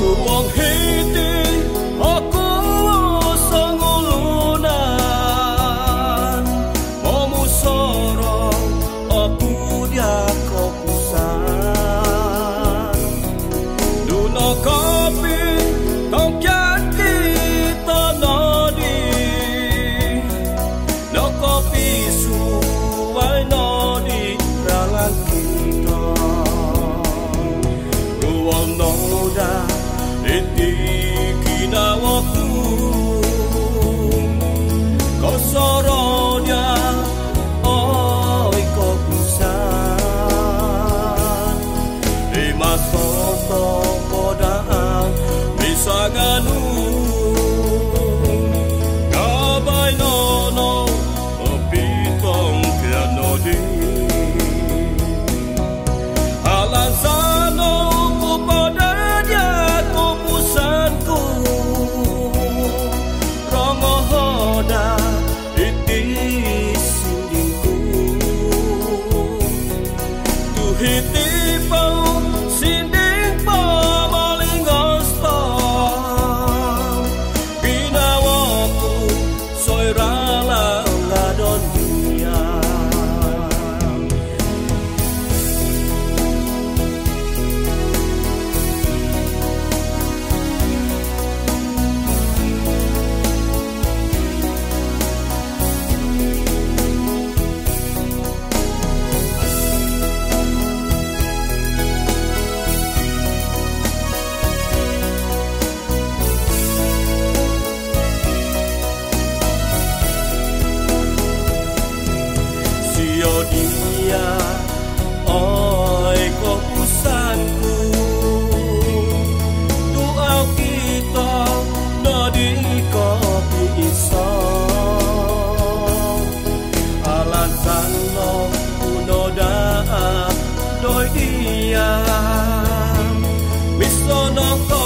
wong hiti aku sangulunan momu sorong aku dia kopusan duno kopi tongkian kita nodi no kopi suwai nodi ralang kita ruang noda iti kinawaku kosoronya oi kopusan lima soto podaan bisa nganu kabai nono pitong kianodi halan sano kupadanya kopusanku rongo hoda iti sindingku tuhiti pau sinding pamaling gusto pinawaku soirala ngadon dunia dia oi kopusanku tuau kita nadi kopi iso alan sano unoda doi dia misono